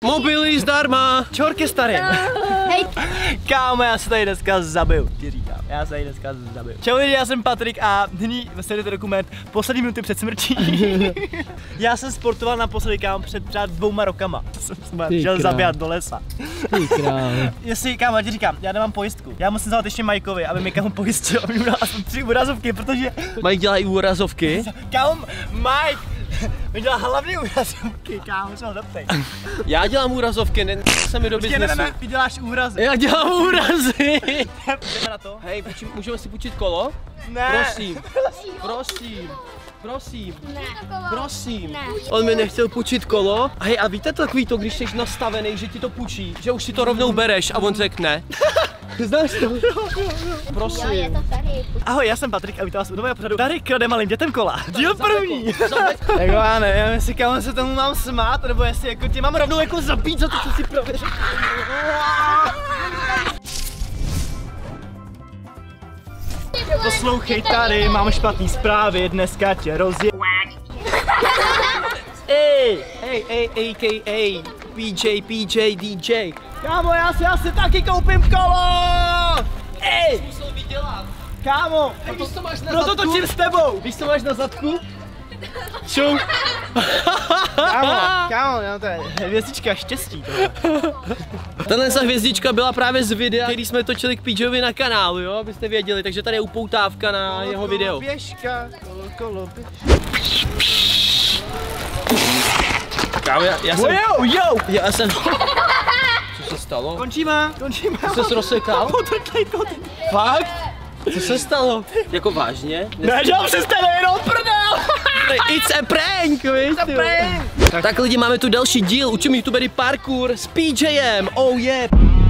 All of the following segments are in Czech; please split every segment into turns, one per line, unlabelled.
Mobily zdarma.
Čorky starý.
Hej.
Kámo, já se tady dneska zabiju, ti říkám. Já se tady dneska zabiju. Čau lidi, já jsem Patrik a nyní sledujete dokument poslední minuty před smrtí. Já jsem sportoval naposledy, kámo, před třeba 2 rokama. Jsem šel zabíjat do lesa. Jestli, kámo, já ti říkám, já nemám pojistku. Já musím zavolat ještě Majkovi, aby mi kámo pojistil, aby mi dal aspoň 3 úrazovky, protože...
Mike dělá i úrazovky.
Kámo, Mike! Mi dělá hlavní úrazovky, kámo, se ho zeptej.
Já dělám úrazovky, ne se mi do biznesu.
Ne, ty děláš úrazy.
Já dělám úrazy.
Jdeme na to?
Hej, můžeme si půjčit kolo?
Ne.
Prosím. Prosím. Prosím.
Ne.
Prosím.
Ne.
On mi nechtěl půjčit kolo. Hej, a víte takový to, když jsi nastavený, že ti to půjčí, že už si to rovnou bereš a on řekne. Znáš to? Prosím.
Jo, je to tady.
Ahoj, já jsem Patrik a vítám vás u nového pořadu. Tady krade malým dětem kola. Díl první. Jako já nevím, jestli kámo se tomu mám smát, nebo jestli jako tě mám rovnou jako zabít za to, co si prověřil. Poslouchej tady, mám špatný zprávy, dneska tě rozje...
Ej, a.k.a. PJ, DJ.
Kámo, já si asi taky koupím kolo! Ej!
Musel vydělat.
Kámo,
Víš, co máš na
proto
zadku?
točím s tebou!
Víš, co máš na zadku? Čau.
Kámo, no to je hvězdička štěstí.
Tenhle hvězdička byla právě z videa, který jsme točili k PJovi na kanálu, jo, abyste věděli, takže tady je upoutávka na jeho video.
Běžka, kolo,
Kámo, já jsem...
Jo!
Já jsem... Co se stalo?
Končíme.
Jsi se rozsekal?
Potrkej koty.
Fakt? Co se stalo? Jako vážně?
Nedělám si s tebe jenom prdel!
It's a prank, víš? Tak lidi, máme tu další díl, učím youtubery parkour s PJem, oh yeah!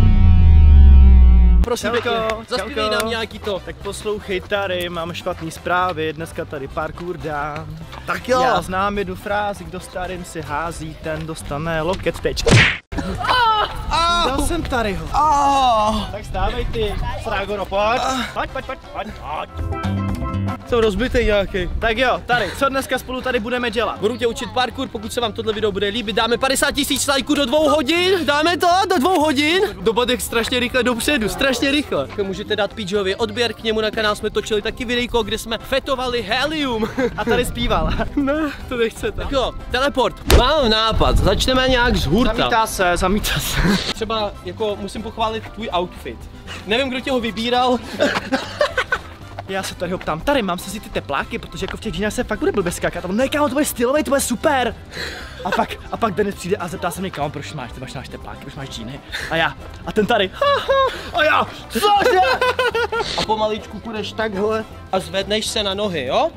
Prosím pěkně, zaspívej nám nějaký to.
Tak poslouchej tady, mám špatný zprávy, dneska tady parkour dám.
Tak jo.
Já znám jednu frázi, kdo starým si hází, ten dostane loket teď. Dal jsem Taryho. Tak stávej ty, Srágoro, pojď. Pojď.
Jsem rozbitej nějaký.
Tak jo, tady, co dneska spolu tady budeme dělat?
Budu tě učit parkour, pokud se vám tohle video bude líbit, dáme 50 000 lajků do 2 hodin, dáme to do 2 hodin. Doba jde strašně rychle dopředu, strašně rychle. Můžete dát PJovi odběr, k němu na kanál jsme točili taky videjko, kde jsme fetovali helium.
A tady zpíval.
Ne, to nechcete. Tak jo, teleport. Mám nápad, začneme nějak z hurta.
Zamítá se.
Třeba jako musím pochválit tvůj outfit. Nevím, kdo tě ho vybíral.
Já se tady ho ptám, tady mám si ty tepláky, protože jako v těch džínách se fakt bude blbě skákat. A on, ne kámo, to bude stylový, to bude super. A pak Denis přijde a zeptá se mě, kámo, proč máš tepláky, proč máš džíny? A ten tady, a já, cože?
A pomaličku půjdeš takhle a zvedneš se na nohy, jo?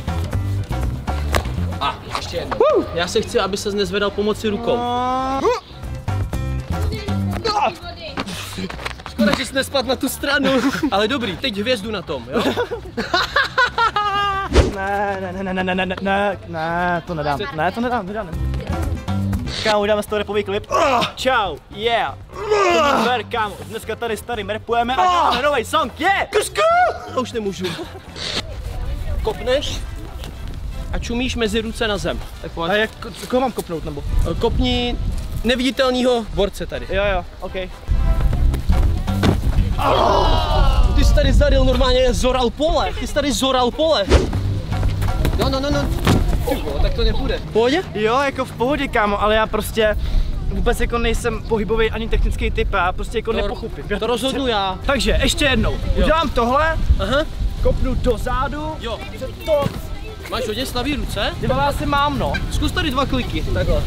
A ještě jednou. Já se chci, aby ses nezvedal pomocí rukou. Škoda, že jsi nespadl na tu stranu. Ale dobrý, teď hvězdu na tom, jo?
Ne, to nedám. Ne, to nedám. Kámo, uděláme z toho rapový klip. Čau, yeah. Ver, kámo, dneska tady s Tarym rapujeme a dáme nový song, yeah. Kusku!
To už nemůžu. Kopneš a čumíš mezi ruce na zem. Tak pojď.
A jak, koho mám kopnout, nebo?
Kopni neviditelného borce tady.
Jo, ok.
Ty jsi tady zaril normálně zoral pole. No. Tak to nebude. V pohodě?
Jo, jako v pohodě, kámo, ale já prostě vůbec jako nejsem pohybový ani technický typ a prostě jako nepochopím.
To rozhodnu já.
Takže ještě jednou. Udělám tohle, kopnu dozadu.
Jo.
To.
Máš hodně slabý ruce?
Já asi mám, no.
Zkus tady 2 kliky. Takhle.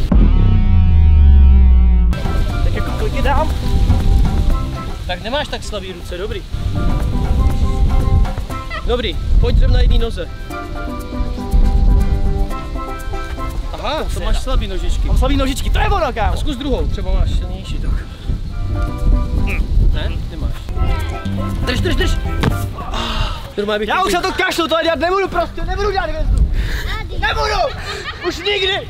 Tak jako kliky dám.
Tak nemáš tak slabý ruce, dobrý. Dobrý, pojď dřem na jedné noze. Aha, to máš slabý nožičky.
Mám slabý nožičky, to je ono, kámo.
A zkus druhou, třeba máš silnější tak. Ne, nemáš. Drž.
Já už na to kašlu, tohle dělat nebudu prostě, nebudu dělat hvězdu. Nebudu, už nikdy.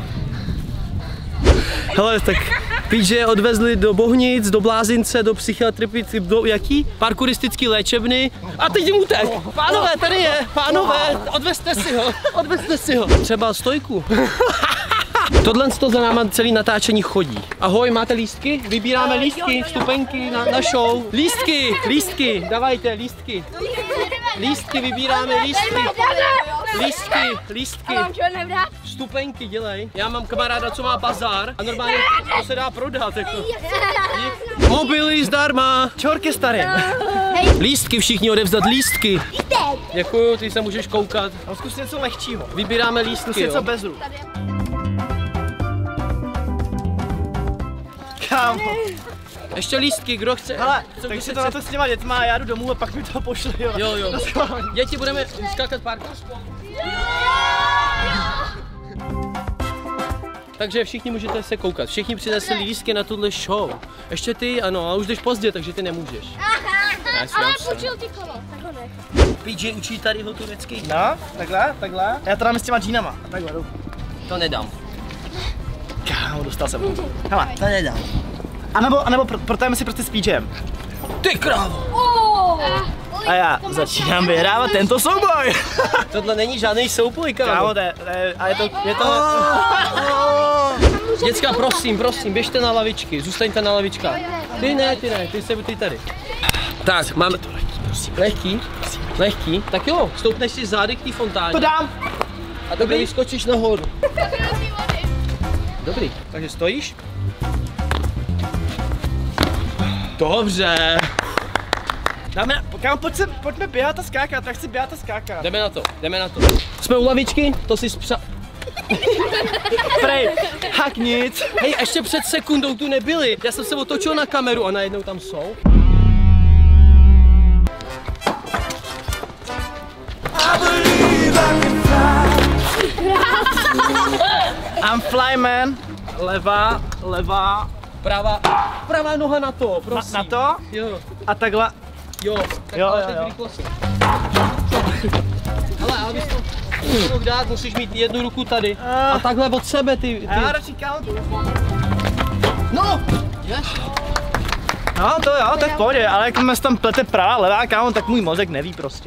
Hele, tak PJ odvezli do Bohnic, do Blázince, do psychiatrické, do jaký? Parkouristický léčebny. A teď jim utek. Pánové, tady je, pánové, odvezte si ho. Třeba stojku. Tohle to za náma celý natáčení chodí. Ahoj, máte lístky? Vybíráme lístky, vstupenky na show. Lístky, dávajte lístky. Lístky, vybíráme lístky. Lístky. Vstupenky dělej. Já mám kamaráda, co má bazár a normálně to se dá prodat. Jako. Mobily zdarma.
Čorky starý.
Lístky, všichni odevzdat lístky. Děkuju, ty se můžeš koukat.
No, zkus něco lehčího.
Vybíráme lístky.
Zkus něco bez ruk. Kámo.
Ještě lístky, kdo chce?
Hele, tak si to na to s těma dětma a já jdu domů a pak mi to pošli, jo.
Jo. Děti, budeme skákat párku spolu. Takže všichni můžete se koukat. Všichni přinesli lístky na tuhle show. Ještě ty, ano, a už jdeš pozdě, takže ty nemůžeš.
Ale počul ty kolo, tak ho nech.
PJ učí tady hotovecký.
No, takhle. Já to dám s těma džínama. A takhle jdu.
To nedám.
Kámo, dostal jsem. Hele,
To nedám.
a nebo protajeme si prostě s PJem.
Ty krávo!
A já začínám vyhrávat tento souboj.
Tohle není žádný souboj, kámo.
Kámo, a je to...
Děcka, prosím, běžte na lavičky, zůstaňte na lavičkách. Ty ne, ty tady. Tak, máme to lehký. Tak jo, stoupneš si zády k té fontáně.
To dám.
A dobrý, vyskočíš nahoru. Dobrý, takže stojíš. Dobře.
Kámo, pojďme běhat a skákat, tak chci běhat a skákat.
Jdeme na to. Jsme u lavičky, to si
Prej, hak nic.
Hej, ještě před sekundou tu nebyli. Já jsem se otočil na kameru a najednou tam jsou.
I'm fly, man. Levá.
Pravá noha na to, prosím.
Na to?
Jo.
A takhle.
Jo, tak
Jo.
teď rychlosti. Hele, ale bys to mohl dát, musíš mít jednu ruku tady. A takhle od sebe ty.
Já radši kámo.
No! Yes.
No to jo, tak v pohodě, ale jak mě tam plete pravá, levá, kámo, tak můj mozek neví prostě.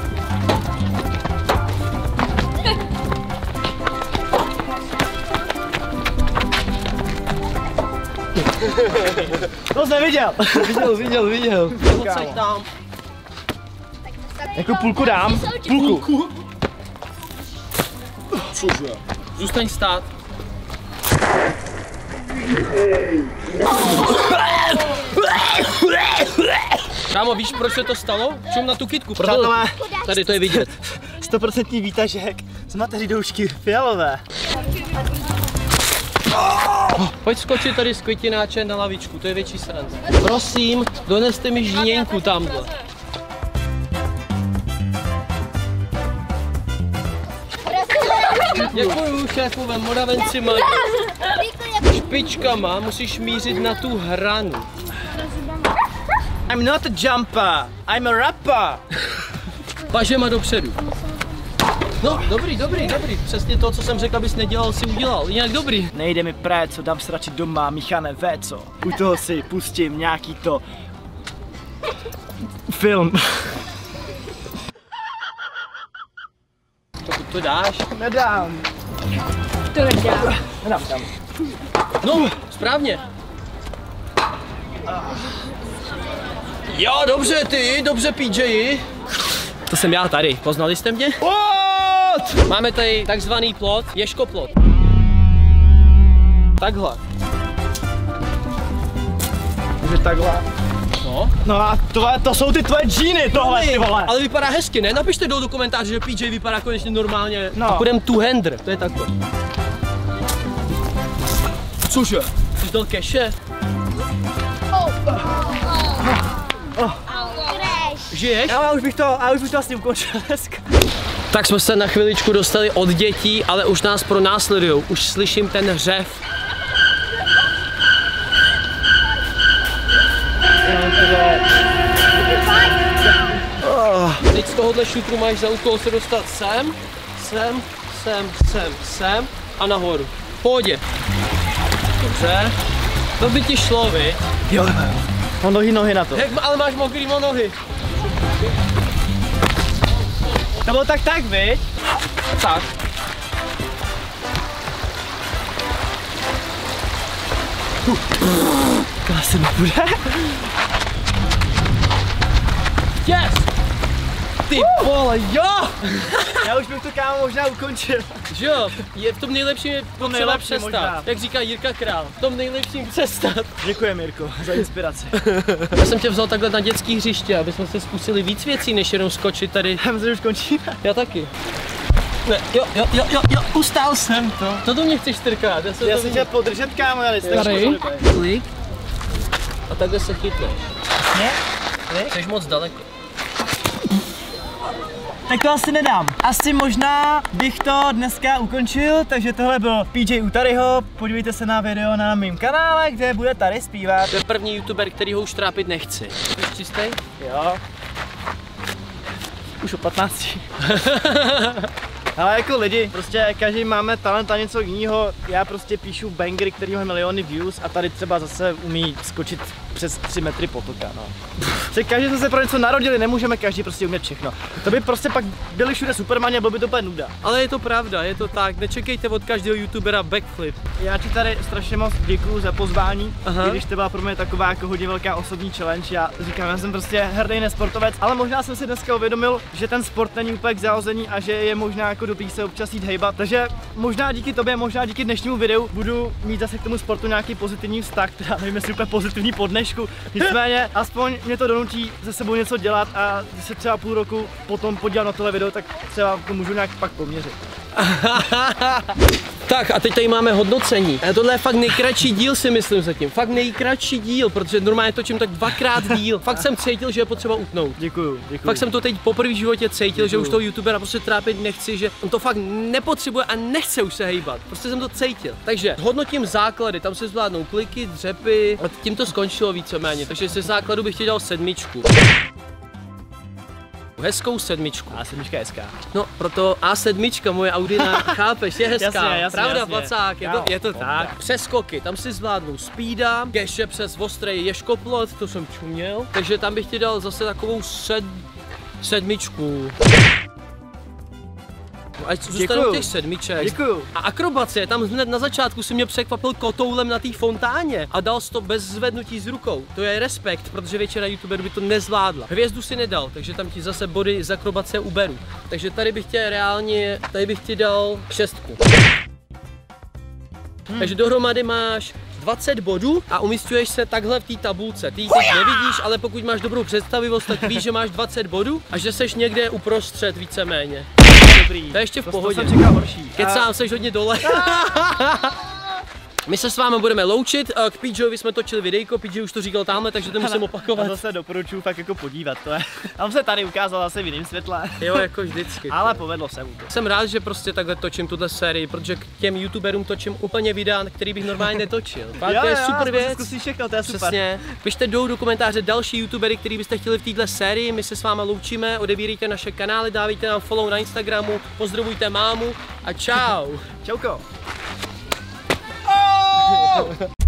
To jsi neviděl.
Viděl. Pojď tam.
Jako půlku dám. Půlku.
Cože? Zůstaň stát. Kámo, víš, proč se to stalo? Čum na tu kytku,
Přátelé,
tady to je vidět.
100% výtažek z mateří doušky fialové.
Pojď skočit tady z květináče na lavičku, to je větší sranda. Prosím, doneste mi žíněnku tamhle. Děkuju, šéfové, Moravenci mají špičkama, musíš mířit na tu hranu.
I'm not a jumper, I'm a rapper.
Pažema dopředu. No, dobrý, přesně to, co jsem řekl, abys nedělal, si udělal, jinak dobrý.
Nejde mi co dám se radši doma, Michane, co? U toho si pustím nějaký to... film.
To dáš?
Nedám.
To nedám.
Nedám tam.
No, správně. Jo, dobře PJ. To jsem já tady, poznali jste mě?
What?
Máme tady takzvaný plot, ježkoplot. Takhle.
Takže takhle.
No.
No a to jsou ty tvoje džíny, tohle ty vole.
Ale vypadá hezky, ne? Napište do komentáře, že PJ vypadá konečně normálně.
No.
A půjdem two-hander, to je takhle. Cože? Jsi dal keše? Žiješ?
Já už bych to asi ukončil dneska.
Tak jsme se na chviličku dostali od dětí, ale už nás pronásledujou. Už slyším ten hřev. Teď z tohohle šutru máš za úkol se dostat sem a nahoru. V pohodě. Dobře. To by ti šlo, viď?
Jo, mám nohy na to.
Ale máš mokrý nohy.
To bylo tak, viď?
Tak.
To asi nebude.
Yes! Ty vole, jo!
Já už bych to kámo možná ukončil.
Že jo, je v tom nejlepším je potřeba
nejlepší
přestat.
možná.
Jak říká Jirka Král, v tom nejlepším přestat.
Děkuji, Mirko, za inspiraci.
Já jsem tě vzal takhle na dětský hřiště, aby jsme se zkusili víc věcí, než jenom skočit tady.
Já myslím, že už končíme.
Já taky. Ne, jo, ustál jsem to. Co do mě chceš trkat?
Já jsem chtěl podržet, kámo, ale jste
Klik. A takhle se chytneš.
Ne?
Jsi moc daleko.
Tak to asi nedám. Asi možná bych to dneska ukončil, takže tohle byl PJ Utaryho. Podívejte se na video na mém kanále, kde bude tady zpívat.
To je první youtuber, který ho už trápit nechci. Jsi čistý?
Jo. Už o 15. Ale jako lidi, prostě každý máme talent a něco jiného. Já prostě píšu bangery, který mají miliony views a tady třeba zase umí skočit přes 3 metry potoka, no. Každý jsme se pro něco narodili, nemůžeme každý prostě umět všechno. To by prostě pak byli všude Supermani a bylo by to úplně nuda.
Ale je to pravda, je to tak, nečekejte od každého youtubera backflip.
Já ti tady strašně moc děkuju za pozvání,
Aha.
i když to byla pro mě taková jako hodně velká osobní challenge. Já říkám, já jsem prostě hrdý nesportovec, ale možná jsem si dneska uvědomil, že ten sport není úplně k zahození a že je možná jako dobrý se občas jít hejbat. Takže možná díky tobě, možná díky dnešnímu videu budu mít zase k tomu sportu nějaký pozitivní vztah, teda nevím, jestli úplně pozitivní po dnešku. Nicméně aspoň mě to donutí se sebou něco dělat a když se třeba půl roku potom podívám na tohle video, tak třeba to můžu nějak pak poměřit.
Tak a teď tady máme hodnocení. A tohle je fakt nejkratší díl, si myslím zatím. Fakt nejkratší díl, protože normálně točím tak 2x díl. Fakt jsem cítil, že je potřeba utnout.
Děkuju.
Fakt jsem to teď poprvé v životě cítil, že už toho youtubera prostě trápit nechci, že on to fakt nepotřebuje a nechce už se hejbat. Prostě jsem to cítil. Takže hodnotím základy, tam se zvládnou kliky, dřepy a tím to skončilo víceméně. Takže ze základu bych chtěl dal 7. Hezkou 7.
A7 je hezká.
No, proto A7, moje Audina, chápeš, je hezká.
Jasně,
Pravda,
jasně.
Placák, je to tak. Přeskoky, tam si zvládnu speeda, keše přes ostrý ješkoplot, to jsem čuměl. Takže tam bych ti dal zase takovou 7. Ať zůstanu těch 7.
Děkuju.
A akrobacie, tam hned na začátku si mě překvapil kotoulem na té fontáně a dal jsi to bez zvednutí z rukou. To je respekt, protože většina youtuberů by to nezvládla. Hvězdu si nedal, takže tam ti zase body z akrobacie uberu. Takže tady bych tě reálně, tady bych ti dal 6. Takže dohromady máš 20 bodů a umístuješ se takhle v té tabulce. Ty ji teď nevidíš, ale pokud máš dobrou představivost, tak víš, že máš 20 bodů a že seš někde uprostřed víceméně.
Dobrý.
To je ještě v pohodě.
To jsem čekal horší.
Kecám, seš hodně dole. My se s vámi budeme loučit, k PJovi jsme točili videjko, PJ už to říkal tamhle, takže to musím opakovat.
A to se doporučuji fakt jako podívat, to je. Tam se tady ukázal zase v jiném světle.
Jo, jako vždycky.
Ale povedlo se mu to.
Jsem rád, že prostě takhle točím tuhle sérii, protože k těm youtuberům točím úplně videa, který bych normálně netočil. Fakt, to je super věc.
Zkusíš všechno, to je super.
Přesně. Pište do komentáře další youtubery, který byste chtěli v této sérii, my se s váma loučíme, odebírejte naše kanály, dávejte nám follow na Instagramu, pozdravujte mámu a čau.
Čauko.